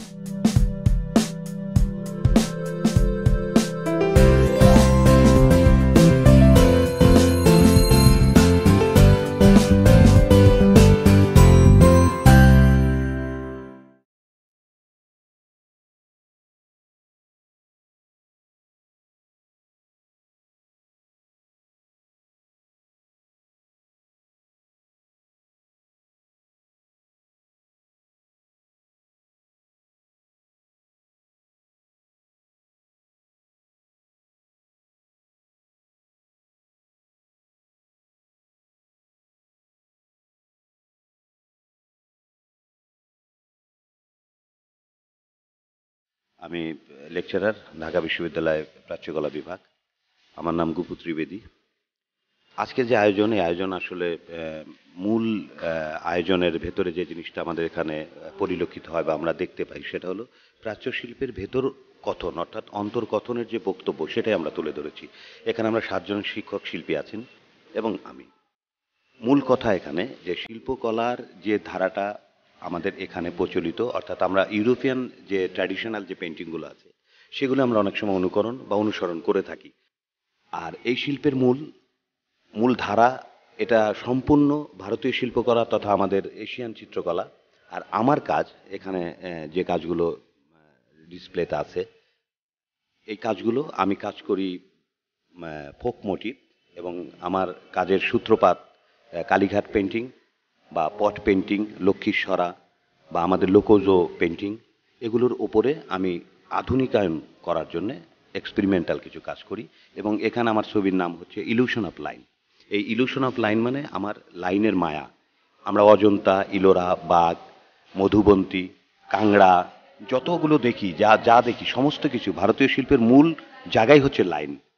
আমি লেকচারার, ঢাকা বিশ্ববিদ্যালয় প্রাচ্যকলা বিভাগ। আমার নাম গুপু ত্রিবেদী। আজকের যে আয়োজন, এই আয়োজন আসলে মূল আয়োজনের ভেতরে যে জিনিসটা আমাদের এখানে পরিলক্ষিত হয় বা আমরা দেখতে পাই, সেটা হলো প্রাচ্য শিল্পের ভেতর কথন, অর্থাৎ অন্তর্কথনের যে বক্তব্য, সেটাই আমরা তুলে ধরেছি। এখানে আমরা 7 জন শিক্ষক শিল্পী আছেন এবং আমি। মূল কথা এখানে যে শিল্পকলার যে ধারাটা আমাদের এখানে প্রচলিত, অর্থাৎ আমরা ইউরোপিয়ান যে ট্র্যাডিশনাল যে পেন্টিংগুলো আছে, সেগুলো আমরা অনেক সময় অনুকরণ বা অনুসরণ করে থাকি। আর এই শিল্পের মূল মূল ধারা এটা সম্পূর্ণ ভারতীয় শিল্পকলা তথা আমাদের এশিয়ান চিত্রকলা। আর আমার কাজ এখানে যে কাজগুলো ডিসপ্লেতে আছে, এই কাজগুলো আমি কাজ করি ফোক মোটিভ, এবং আমার কাজের সূত্রপাত কালীঘাট পেন্টিং বা পট পেন্টিং, লক্ষ্মীশ্বরা বা আমাদের লোকজ পেন্টিং, এগুলোর ওপরে আমি আধুনিকায়ন করার জন্য এক্সপেরিমেন্টাল কিছু কাজ করি। এবং এখানে আমার ছবির নাম হচ্ছে ইলিউশন অফ লাইন। এই ইলিউশন অফ লাইন মানে আমার লাইনের মায়া। আমরা অজন্তা, ইলোরা, বাঘ, মধুবন্তী, কাংড়া যতগুলো দেখি, যা যা দেখি সমস্ত কিছু ভারতীয় শিল্পের মূল জায়গাই হচ্ছে লাইন।